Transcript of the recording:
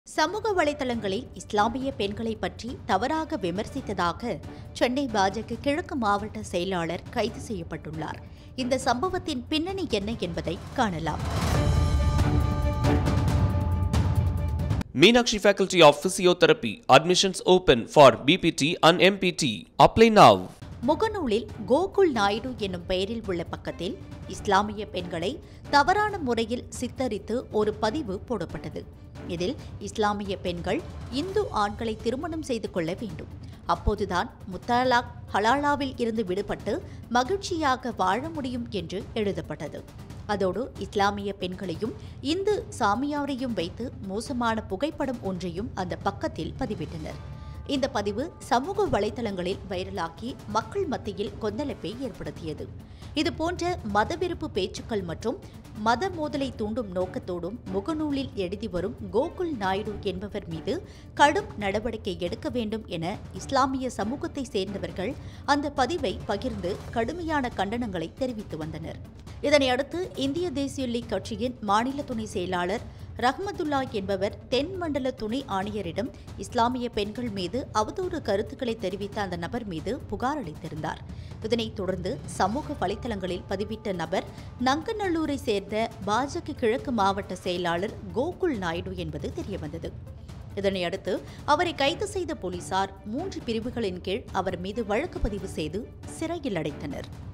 சமூக வலைதளங்களில் இஸ்லாமிய பெண்களை பற்றி தவறாக விமர்சித்ததாக சென்னை பாஜக கிழக்கு மாவட்ட செயலாளர் கைது செய்யப்பட்டுள்ளார். இந்த சம்பவத்தின் பின்னணி என்ன என்பதை காணலாம். Meenakshi Faculty of Physiotherapy. Admissions open for BPT and MPT. Apply now. முகநூலில் கோகுல் நாயுடு என்னும் பெயரில் உள்ள பக்கத்தில் இஸ்லாமிய பெண்களை தவறான முறையில் சித்தரித்து ஒரு பதிவு போடப்பட்டது. இதில் இஸ்லாமிய பெண்கள் இந்து ஆண்களை திருமணம் செய்து கொள்ள வேண்டும், அப்போதுதான் முத்தலாக் ஹலாலாவில் இருந்து விடுபட்டு மகிழ்ச்சியாக வாழ முடியும் என்று எழுதப்பட்டது. அதோடு இஸ்லாமிய பெண்களையும் இந்து சாமியாரையும் வைத்து மோசமான புகைப்படம் ஒன்றையும் அந்த பக்கத்தில் பதிவிட்டனர். இந்த பதிவு சமூக வலைதளங்களில் வைரலாகி மக்கள் மத்தியில் கொந்தளிப்பை ஏற்படுத்தியது. இதுபோன்ற மதவெறுப்பு பேச்சுக்கள் மற்றும் மத மோதலை தூண்டும் நோக்கத்தோடும் முகநூலில் எழுதி வரும் கோகுல் நாயுடு என்பவர் மீது கடும் நடவடிக்கை எடுக்க வேண்டும் என இஸ்லாமிய சமூகத்தை சேர்ந்தவர்கள் அந்த பதிவை பகிர்ந்து கடுமையான கண்டனங்களை தெரிவித்து வந்தனர். இதனையடுத்து இந்திய தேசிய லீக் கட்சியின் மாநில துணை செயலாளர் ரஹ்மத்துல்லா என்பவர் தென் மண்டல துணை ஆணையரிடம் இஸ்லாமிய பெண்கள் மீது அவதூறு கருத்துக்களை தெரிவித்த அந்த நபர் மீது புகார் அளித்திருந்தார். இதனைத் தொடர்ந்து சமூக வலைதளங்களில் பதிவிட்ட நபர் நங்கநல்லூரை சேர்ந்த பாஜக கிழக்கு மாவட்ட செயலாளர் கோகுல் நாயுடு என்பது தெரியவந்தது. இதனையடுத்து அவரை கைது செய்த போலீசார் 3 பிரிவுகளின் கீழ் அவர் மீது வழக்கு பதிவு செய்து சிறையில் அடைத்தனர்.